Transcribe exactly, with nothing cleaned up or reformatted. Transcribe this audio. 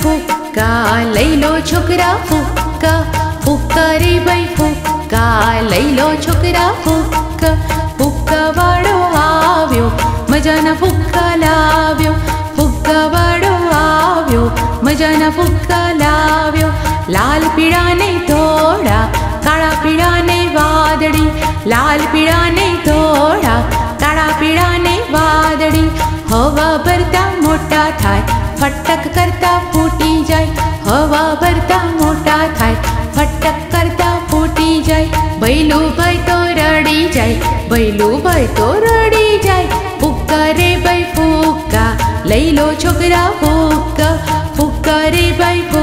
ફૂક્કા લઈ લો છોકરા ફૂક્કા ફૂક્કા રે ભાઈ ફૂક્કા લઈ લો છોકરા ફૂક્કા ફૂક્કા વાળો આવ્યો મજાના ફૂક્કા લાવ્યો ફૂક્કા વાળો આવ્યો મજાના ફૂક્કા લાવ્યો લાલ પીળા ને ધોળા કાળા પીળા ને વાદળી લાલ પીળા ને ધોળા કાળા પીળા ને વાદળી હવા ભરતા મોટા થાય ફટક કરતા ફૂટી જાય હવા ભરતા મોટા થાય ફટક કરતા ફૂટી જાય ભૈલું ભાઈ તો રડી જાય ભૈલું ભાઈ તો રડી જાય ફૂક્કા રે ભાઈ ફૂક્કા લઈ લો છોકરા ફૂક્કા ફૂક્કા રે ભાઈ